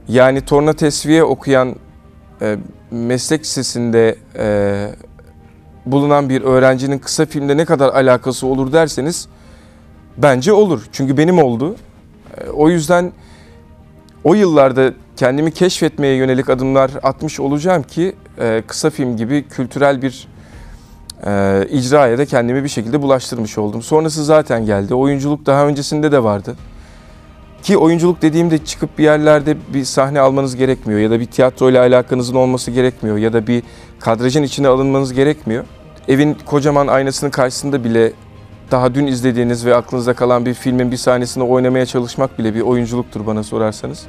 Yani torna tesviye okuyan meslek lisesinde bulunan bir öğrencinin kısa filmde ne kadar alakası olur derseniz bence olur. Çünkü benim oldu. O yüzden o yıllarda kendimi keşfetmeye yönelik adımlar atmış olacağım ki kısa film gibi kültürel bir icraya da kendimi bir şekilde bulaştırmış oldum. Sonrası zaten geldi. Oyunculuk daha öncesinde de vardı. Ki oyunculuk dediğimde çıkıp bir yerlerde bir sahne almanız gerekmiyor ya da bir tiyatroyla alakanızın olması gerekmiyor ya da bir kadrajın içine alınmanız gerekmiyor. Evin kocaman aynasının karşısında bile daha dün izlediğiniz ve aklınızda kalan bir filmin bir sahnesinde oynamaya çalışmak bile bir oyunculuktur bana sorarsanız.